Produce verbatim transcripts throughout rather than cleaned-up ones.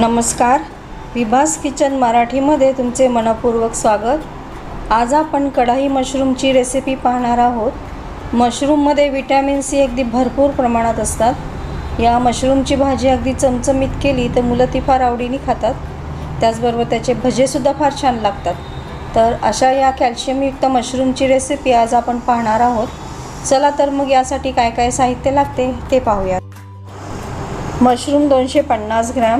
नमस्कार, विभास किचन मराठीमध्ये तुमचे मनपूर्वक स्वागत। आज आपण कढाई मशरूमची रेसिपी पाहणार आहोत। मशरूममध्ये विटॅमिन सी अगदी भरपूर प्रमाणात असतात। या मशरूमची भाजी अगदी चमचमीत केली तर मुलं ती फार आवडीने खातात। त्याचबरोबर त्याचे भजेसुद्धा फार छान लागतात। तर अशा या कॅल्शियमयुक्त मशरूमची रेसिपी आज आपण पाहणार आहोत। चला तर मग यासाठी काय काय साहित्य लागते ते पाहूया। मशरूम दोनशे पन्नास ग्रॅम,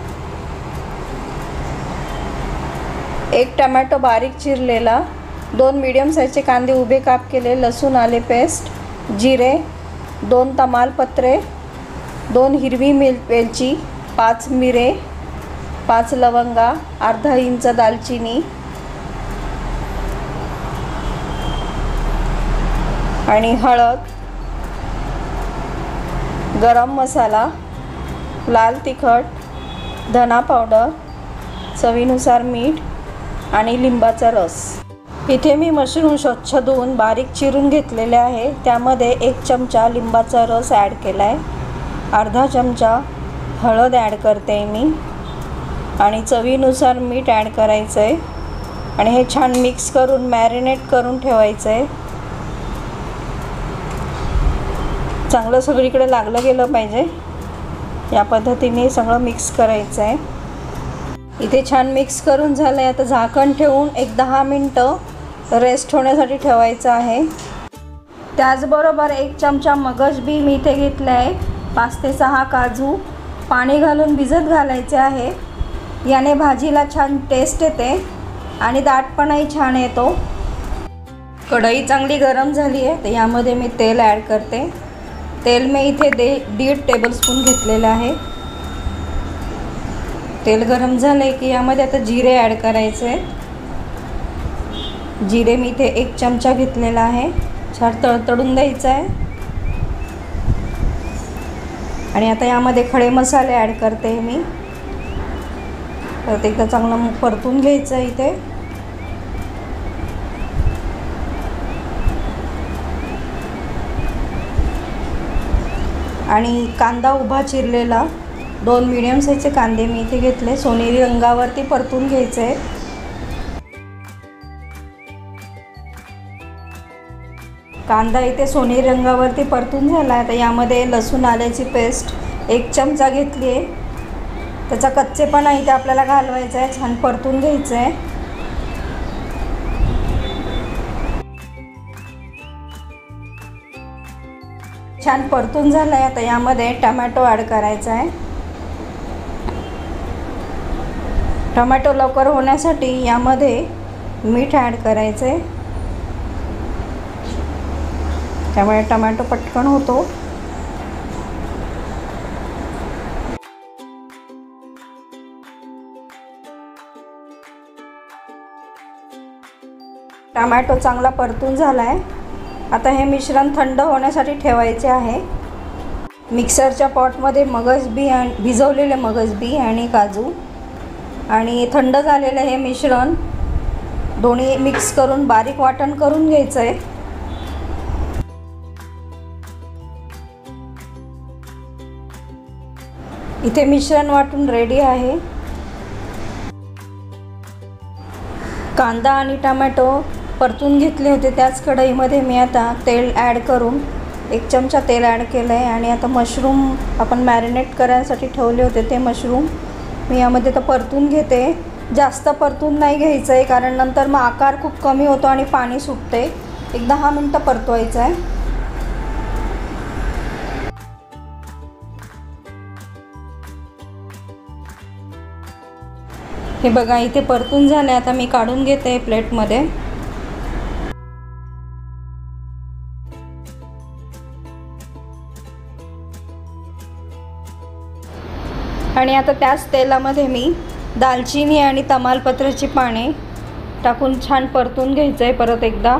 एक टमॅटो बारीक चिरलेला, दोन मीडियम साइजचे कांदे उभे काप केले, लसूण आले पेस्ट, जिरे, दोन तमालपत्रे, दोन हिरवी मिर वेलची, पाच मिरे, पाच लवंगा, अर्धा इंच दालचिनी आणि हळद, गरम मसाला, लाल तिखट, धना पावडर, चवीनुसार मीठ आणि लिंबाचा रस। इथे मी मशरूम स्वच्छ धुवून बारीक चिरून घेतलेले आहे। त्यामध्ये एक चमचा लिंबाचा रस ॲड केला आहे, अर्धा चमचा हळद ॲड करते मी आणि चवीनुसार मीठ ॲड करायचं आहे आणि हे छान मिक्स करून मॅरिनेट करून ठेवायचं आहे। चांगलं सगळीकडे लागलं गेलं पाहिजे, या पद्धतीने सगळं मिक्स करायचं आहे। इथे छान मिक्स करून झालं आहे। आता झाकण ठेवून एक दहा मिनटं रेस्ट होण्यासाठी ठेवायचं आहे। त्याचबरोबर एक चमचा मगज बी मी इथे घेतलं आहे, पाच ते सहा काजू पाणी घालून भिजत घालायचे आहे। याने भाजीला छान टेस्ट येते आणि दाटपणाही छान येतो। कढई चांगली गरम झाली आहे तर यामध्ये मी तेल ॲड करते। तेल मी इथे दे दीड टेबलस्पून घेतलेलं आहे। तेल गरम झाले की यामध्ये आता जिरे ॲड करायचे। जिरे मी इथे एक चमचा घेतलेला आहे, छान तळतळून द्यायचं आहे। आणि आता यामध्ये खडे मसाले ॲड करते मी, तर ते एकदा चांगलं परतून घ्यायचं आहे इथे। आणि कांदा उभा चिरलेला, दोन मीडियम साइजचे कांदे मी इथे घेतले, सोनेरी रंगावरती परतून घ्यायचे। कांदा इथे सोनेरी रंगावरती परतून झाला आहे। तर यामध्ये लसूण आल्याची पेस्ट एक चमचा घेतली आहे, त्याचा कच्चेपणा इथे आपल्याला घालवायचा आहे, छान परतून घ्यायचं आहे। छान परतून झालं आहे। आता यामध्ये टमॅटो ॲड करायचा आहे। टमॅटो लवकर होण्यासाठी यामध्ये मीठ ॲड करायचं आहे, त्यामुळे टमॅटो पटकन होतो। टमॅटो चांगला परतून झाला आहे। आता हे मिश्रण थंड होण्यासाठी ठेवायचे आहे। मिक्सरच्या पॉटमध्ये मगज बी आणि भिजवलेले मगज बी आणि काजू आणि थंड झालेलं हे मिश्रण दोन्ही मिक्स करून बारीक वाटण करून घ्यायचं आहे। इथे मिश्रण वाटून रेडी आहे। कांदा आणि टमॅटो परतून घेतले होते, त्याच कढईमध्ये मी आता तेल ॲड करून एक चमचा तेल ॲड केलं आहे आणि आता मशरूम आपण मॅरिनेट करायसाठी ठेवले होते ते मशरूम मी यामध्ये तर परतून घेते। जास्त परतून नाही घ्यायचं आहे, कारण नंतर मग आकार खूप कमी होतो आणि पाणी सुटते। एक दहा मिनटं परतवायचं आहे। हे बघा इथे परतून झाले। आता मी काढून घेते प्लेटमध्ये। आणि आता त्याच तेलामध्ये मी दालचिनी आणि तमालपत्राची पाने टाकून छान परतून घ्यायचं आहे परत एकदा।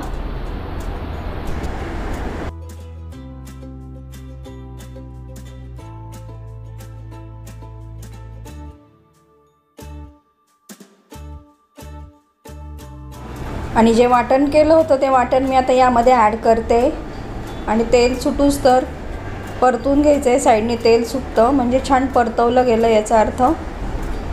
आणि जे वाटण केलं होतं ते वाटण मी आता यामध्ये ॲड करते आणि तेल सुटूस तर परतून घ्यायचं आहे। साईडने तेल सुटतं म्हणजे छान परतवलं गेलं याचा अर्थ।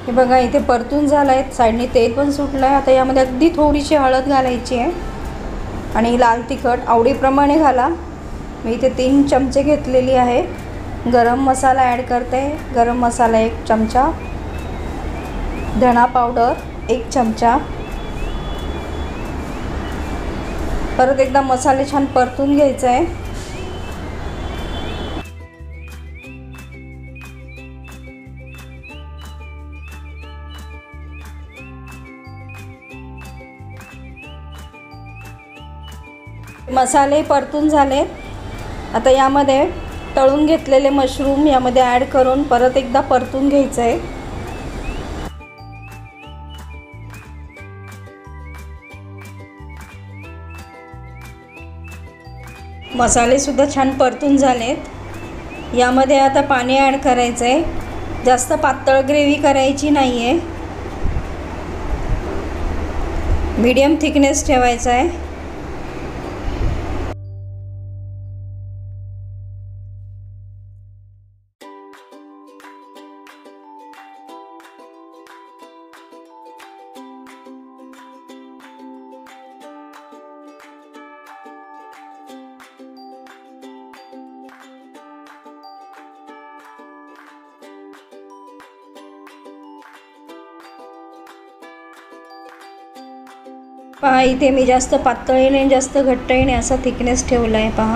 हे बघा इथे परतून झालं आहे, साईडने तेल पण सुटलं आहे. आता यामध्ये अगदी थोडीशी हळद घालायची आहे आणि लाल तिखट आवडीप्रमाणे घाला. मी इथे तीन चमचे घेतलेली आहे. गरम मसाला ॲड करते. गरम मसाला एक चमचा, धना पावडर एक चमचा. परत एकदा मसाले छान परतून घ्यायचे आहे. मसाले परतून झाले. आता यामध्ये तळून घेतलेले मशरूम यामध्ये ॲड करून परत एकदा परतून घ्यायचं आहे. मसाले सुद्धा छान परतून झालेत. यामध्ये आता पाणी ॲड करायचं आहे. जास्त पातळ ग्रेव्ही करायची नाही आहे, मीडियम थिकनेस ठेवायचा आहे. पहा इथे मी जास्त पातळही नाही जास्त घट्टही नाही असा थिकनेस ठेवला आहे. पहा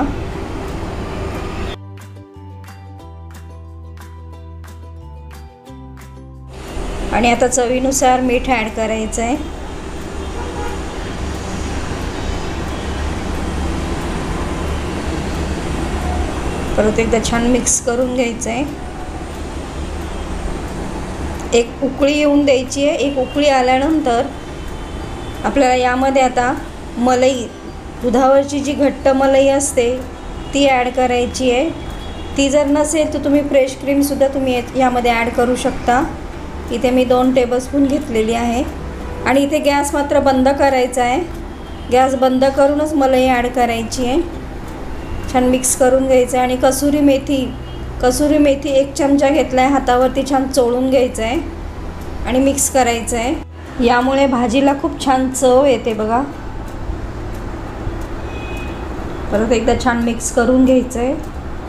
आणि आता चवीनुसार मीठ ॲड करायचं आहे. परत एकदा छान मिक्स करून घ्यायचं आहे. एक उकळी येऊन द्यायची आहे. एक उकळी आल्यानंतर आपल्याला यामध्ये आता मलाई, दुधावरची जी घट्ट मलाई असते ती ॲड करायची आहे. ती जर नसेल तर तुम्ही फ्रेश क्रीमसुद्धा तुम्ही यामध्ये ॲड करू शकता. इथे मी दोन टेबलस्पून घेतलेली आहे. आणि इथे गॅस मात्र बंद करायचा आहे. गॅस बंद करूनच मलाई ॲड करायची आहे. छान मिक्स करून घ्यायचं आहे. आणि कसुरी मेथी कसुरी मेथी एक चमचा घेतला आहे. हातावरती छान चोळून घ्यायचं आहे आणि मिक्स करायचं आहे. यामुळे भाजीला खूप छान चव येते बघा. परत एकदा छान मिक्स करून घ्यायचं आहे.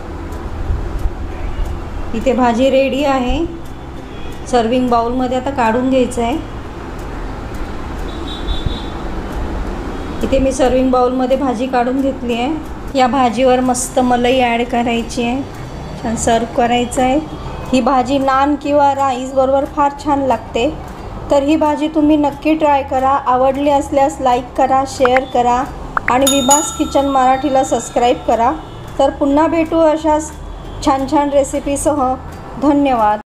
इथे भाजी रेडी आहे. सर्विंग बाउलमध्ये आता काढून घ्यायचं आहे. इथे मी सर्विंग बाउलमध्ये भाजी काढून घेतली आहे. या भाजीवर मस्त मलाई ॲड करायची आहे. छान सर्व करायचं आहे. ही भाजी नान किंवा राईस बरोबर फार छान लागते. तर ही भाजी तुम्ही नक्की ट्राय करा. आवडली असल्यास लाईक करा, शेअर करा आणि विभास किचन मराठीला सबस्क्राईब करा. तर पुन्हा भेटू अशाच छान छान रेसिपीसह. धन्यवाद.